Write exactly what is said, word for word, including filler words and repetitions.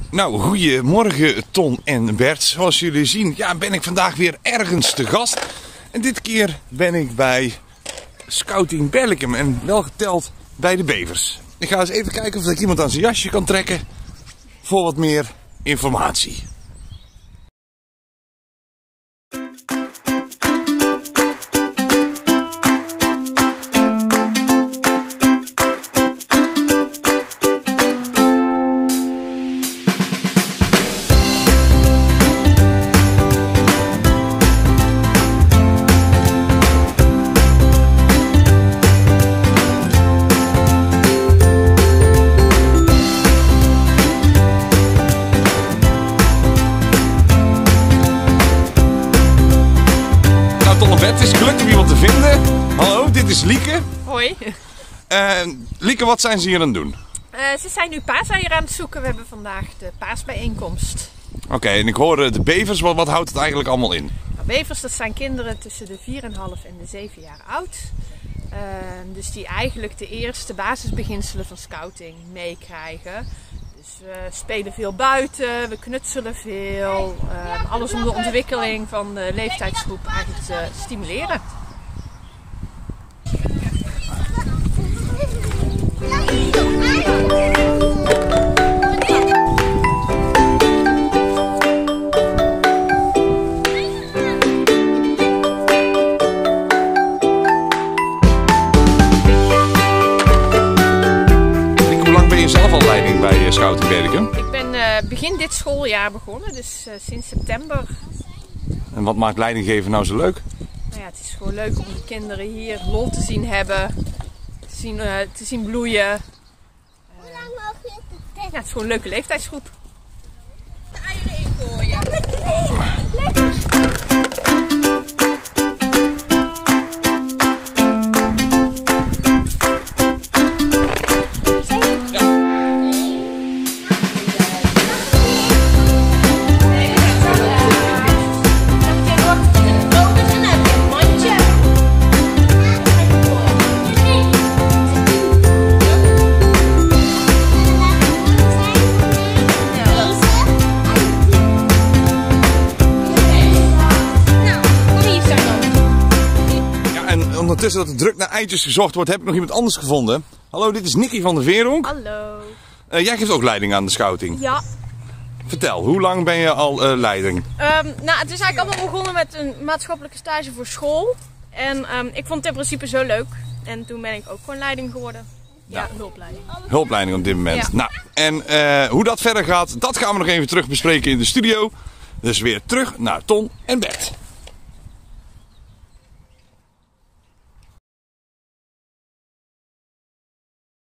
Nou, goedemorgen Ton en Bert. Zoals jullie zien ja, ben ik vandaag weer ergens te gast. En dit keer ben ik bij Scouting Berlicum en wel geteld bij de bevers. Ik ga eens even kijken of ik iemand aan zijn jasje kan trekken voor wat meer informatie. Het is gelukt om iemand te vinden. Hallo, dit is Lieke. Hoi. Uh, Lieke, wat zijn ze hier aan het doen? Uh, ze zijn nu paaseieren aan het zoeken. We hebben vandaag de paasbijeenkomst. Oké, okay, en ik hoor de bevers. Wat, wat houdt het eigenlijk allemaal in? Nou, bevers, dat zijn kinderen tussen de vier komma vijf en de zeven jaar oud. Uh, dus die eigenlijk de eerste basisbeginselen van scouting meekrijgen. Dus we spelen veel buiten, we knutselen veel. Uh, alles om de ontwikkeling van de leeftijdsgroep eigenlijk te stimuleren. Zelf al leiding bij Scouting Berlicum? Ik ben uh, begin dit schooljaar begonnen, dus uh, sinds september. En wat maakt leidinggeven nou zo leuk? Nou ja, het is gewoon leuk om de kinderen hier lol te zien hebben, te zien, uh, te zien bloeien. Uh, Hoe lang mag je het? ja, het is gewoon een leuke leeftijdsgroep. Eieren ingooien. Lekker. Ondertussen dat er druk naar eitjes gezocht wordt, heb ik nog iemand anders gevonden. Hallo, dit is Nicky van der Veeronk. Hallo. Uh, jij geeft ook leiding aan de scouting. Ja. Vertel, hoe lang ben je al uh, leiding? Um, nou, het is eigenlijk allemaal begonnen met een maatschappelijke stage voor school. En um, ik vond het in principe zo leuk. En toen ben ik ook gewoon leiding geworden. Ja, ja hulpleiding. Hulpleiding op dit moment. Ja. Nou, en uh, hoe dat verder gaat, dat gaan we nog even terug bespreken in de studio. Dus weer terug naar Ton en Bert.